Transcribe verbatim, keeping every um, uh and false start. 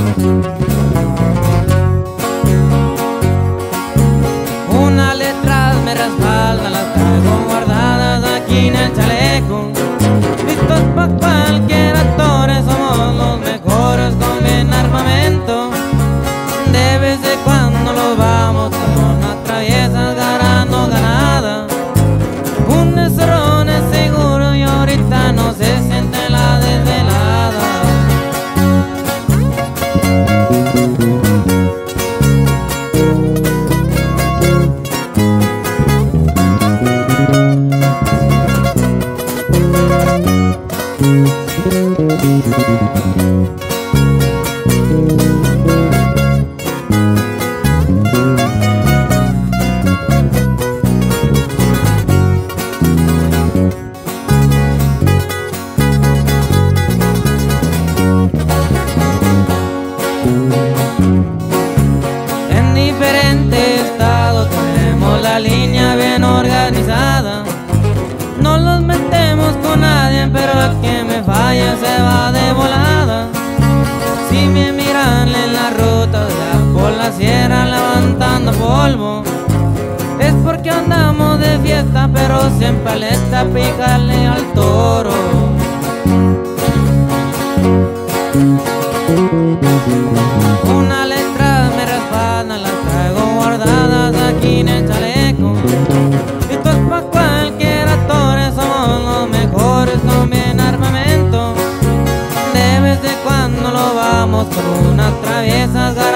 Unas letras me respaldan, las traigo guardadas aquí en el chaleco. Listos pa' cualquier actor, somos los mejores con bien armamento. De vez en cuando los vamos con unas traviesas ganando ganada. Un error es seguro y ahorita no se siente la desvelada. En diferentes estados tenemos la línea bien organizada. No los metemos con nadie, pero el que me falla se va de volada. Si me miran en la ruta, ya por la sierra levantando polvo, es porque andamos de fiesta, pero siempre alerta picarle al toro. Una letra me respaldan, las traigo guardadas aquí en el chaleco. Esto es pa' cualquier actor, somos los mejores con bien armamento. De vez en cuando lo vamos con unas traviesas.